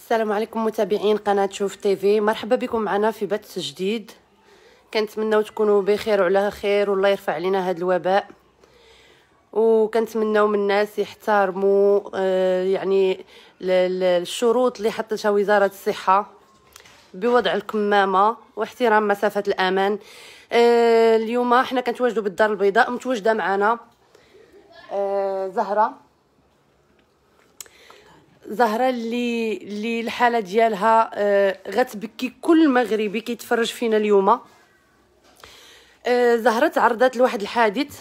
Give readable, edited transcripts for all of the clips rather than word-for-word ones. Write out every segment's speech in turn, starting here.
السلام عليكم متابعين قناة شوف تيفي، مرحبا بكم معنا في بث جديد. كنتمناو تكونوا بخير وعلى خير والله يرفع علينا هذا الوباء، وكنتمناو من الناس يحترموا يعني الشروط اللي حطتها وزارة الصحة بوضع الكمامة واحترام مسافة الأمان. اليوم احنا كنتواجدوا بالدار البيضاء، متواجدة معنا زهرة اللي الحالة ديالها غتبكي كل مغربي كيتفرج فينا اليوم. زهرة تعرضت لواحد الحادث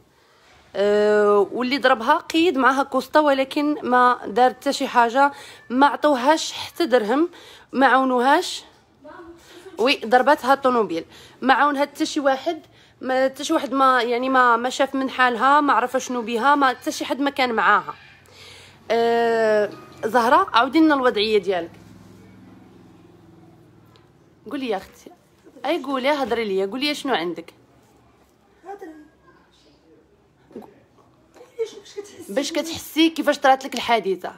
واللي ضربها قيد معها كوسطا، ولكن ما دارت حتى شي حاجه، ما عطوهاش حتى درهم، ما عاونوهاش. ضربتها طوموبيل، ما عاونها حتى شي واحد، ما حتى شي واحد ما شاف من حالها، ما عرف شنو بها، ما حتى شي حد ما كان معاها. زهره عاودي لنا الوضعيه ديالك، قولي يا اختي، اي قولي، هضري ليا، قولي شنو عندك باش كتحسي كيفاش طرات لك الحادثه.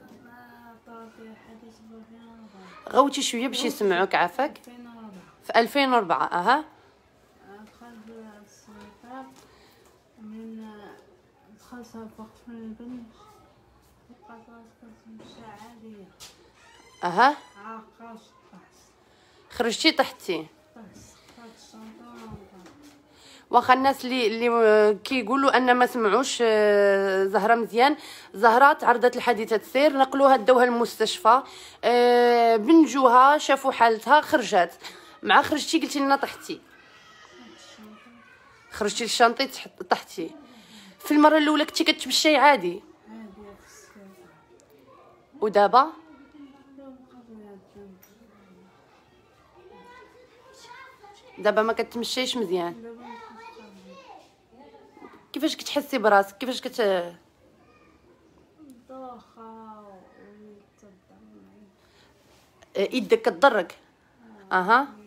غوتي شويه باش يسمعوك، عافاك. في 2004 اها دخلت للسبيطار، من دخلت فوق في البنش، بقات راسي كتمشى عادية. اها عاقاش طحت، خرجتي طحتي. خدت الشنطة ونطلعت. واخا الناس اللي كيقولوا ان ما سمعوش زهره مزيان، زهره تعرضت لحادثه سير، نقلوها داوها المستشفى، بنجوها شافوا حالتها، خرجت. مع خرجتي قلتي لنا طحتي، خرجتي للشانطي طحتي. في المره الاولى كنتي كتمشي عادي، في السبيطار. ودابا ما كتمشيش مزيان. كيفاش كتحسي براسك؟ كيفاش دوخة يدك كتضرك؟ اها